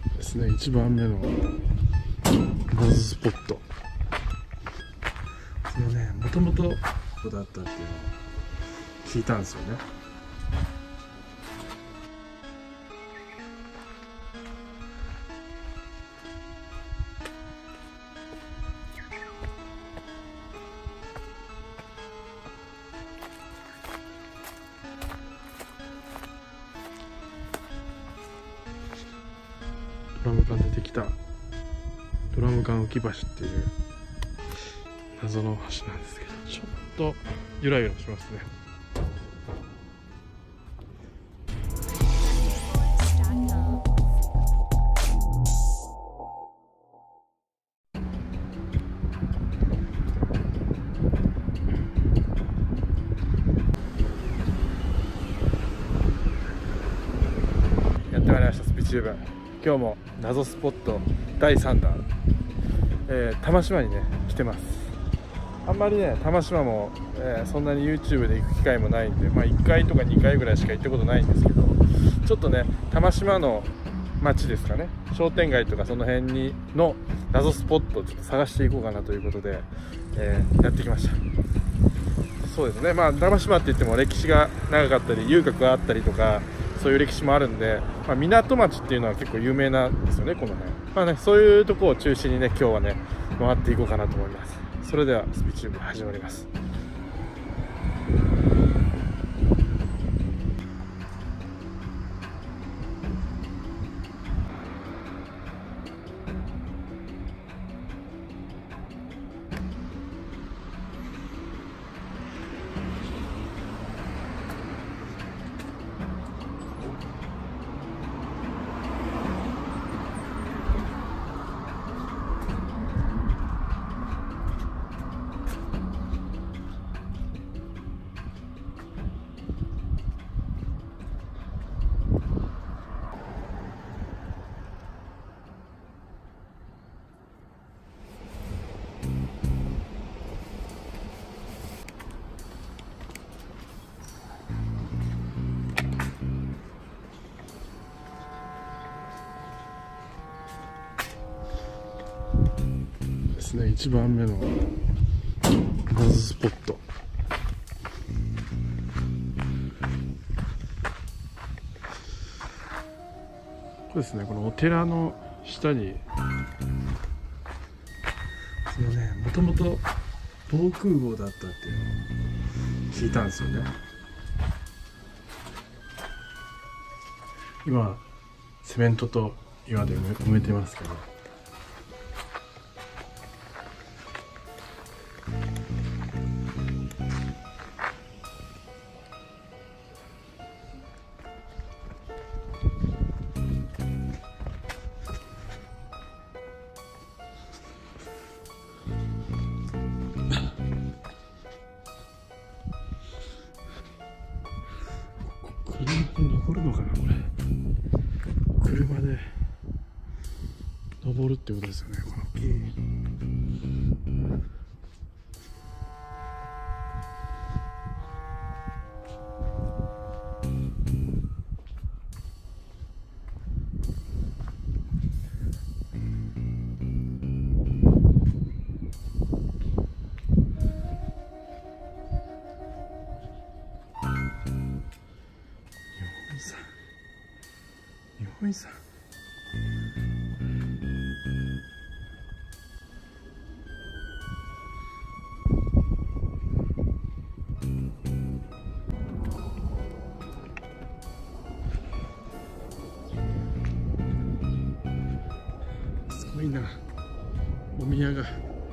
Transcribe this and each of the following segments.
ですね、1番目のバズスポット。そのね、もともとここだったっていうのを聞いたんですよね。ドラム缶出てきたドラム缶浮き橋っていう謎の橋なんですけど、ちょっとゆらゆらしますね。やってまいりました、スピチューブ。今日も謎スポット第3弾、玉島にね来てます。あんまりね玉島も、そんなに YouTube で行く機会もないんで、1回とか2回ぐらいしか行ったことないんですけど、ちょっとね玉島の街ですかね、商店街とかその辺の謎スポットをちょっと探していこうかなということで、やってきました。そうですね、玉島って言っても歴史が長かったり遊郭があったりとか、そういう歴史もあるんで、港町っていうのは結構有名なんですよね、この辺。そういうところを中心にね今日はね回っていこうかなと思います。それではスピチューブ始まります。ですね、1番目のバズスポット。そうですね、このお寺の下にそのね、もともと防空壕だったっていうのを聞いたんですよね。今セメントと岩で埋めてますけど、車で登るのかな、これ。車で登るってことですよね、この木。日本遺産。すごいな、お宮が。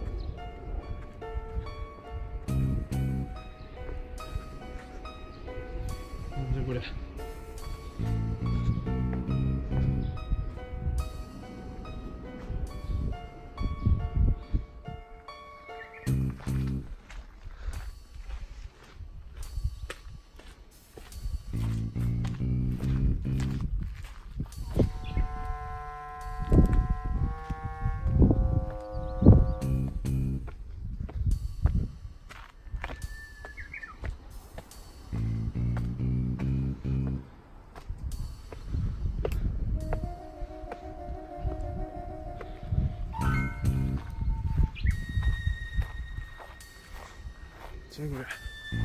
なんだこれ。 じゃこれ。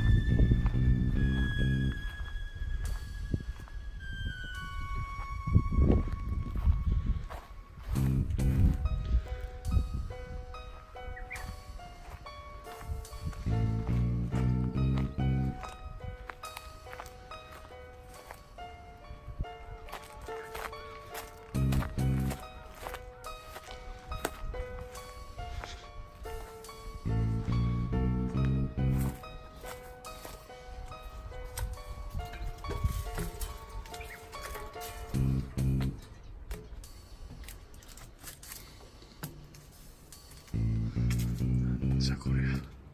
じゃこれ。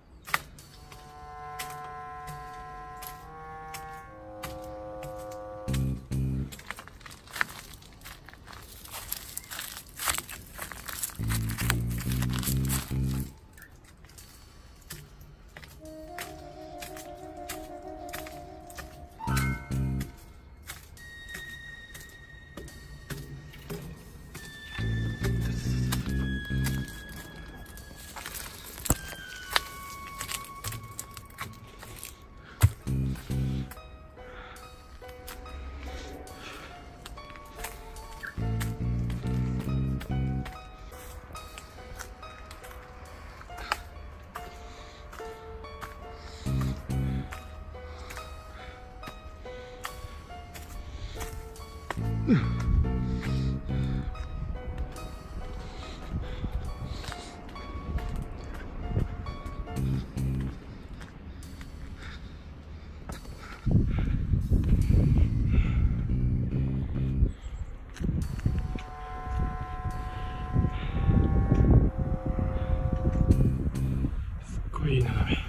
すっごいいい眺め。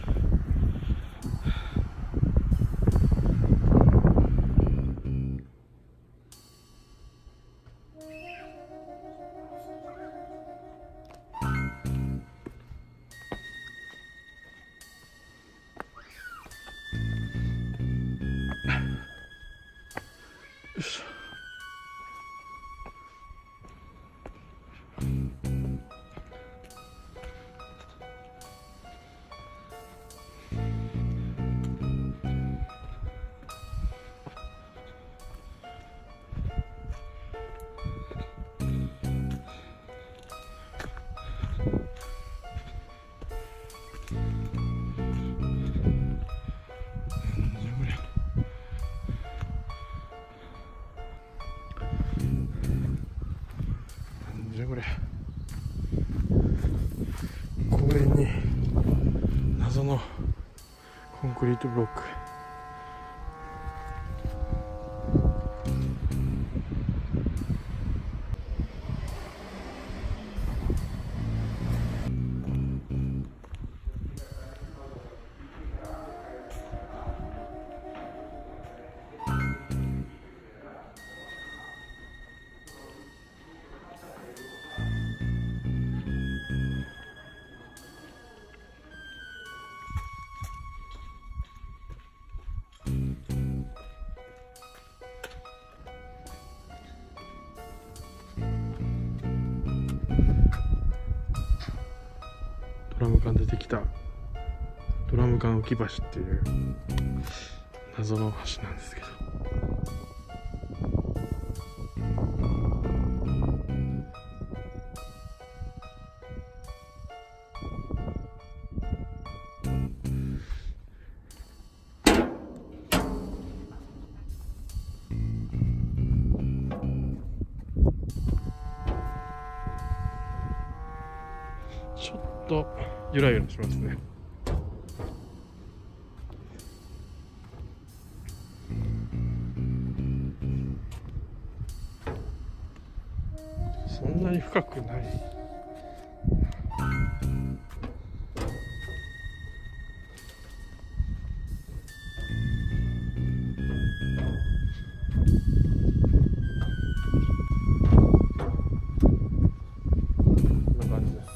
よいしょ。じゃこれ。公園に謎のコンクリートブロック。ドラム缶出てきたドラム缶浮き橋っていう謎の橋なんですけど、ちょっとゆらゆらしますね。そんなに深くない。こんな感じです。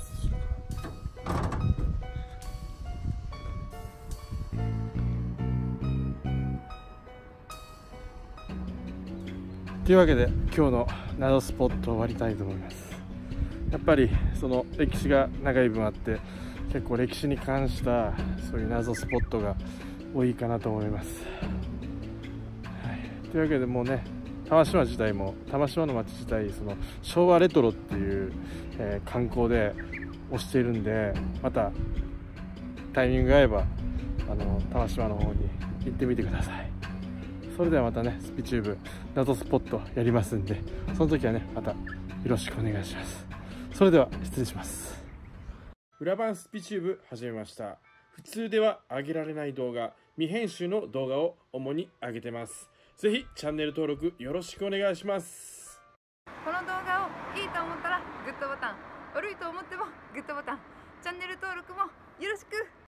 というわけで今日の謎スポットを終わりたいと思います。やっぱりその歴史が長い分あって、 結構歴史に関したそういう謎スポットが多いかなと思います。はい、というわけでもうね、玉島自体も玉島の街自体その昭和レトロっていう、観光で推しているんで、またタイミングが合えば玉島の方に行ってみてください。それではまたね、スピチューブ謎スポットやりますんで、その時はねまたよろしくお願いします。それでは失礼します。裏番スピチューブ始めました。普通では上げられない動画、未編集の動画を主に上げてます。ぜひチャンネル登録よろしくお願いします。 この動画をいいと思ったらグッドボタン、悪いと思ってもグッドボタン、チャンネル登録もよろしく。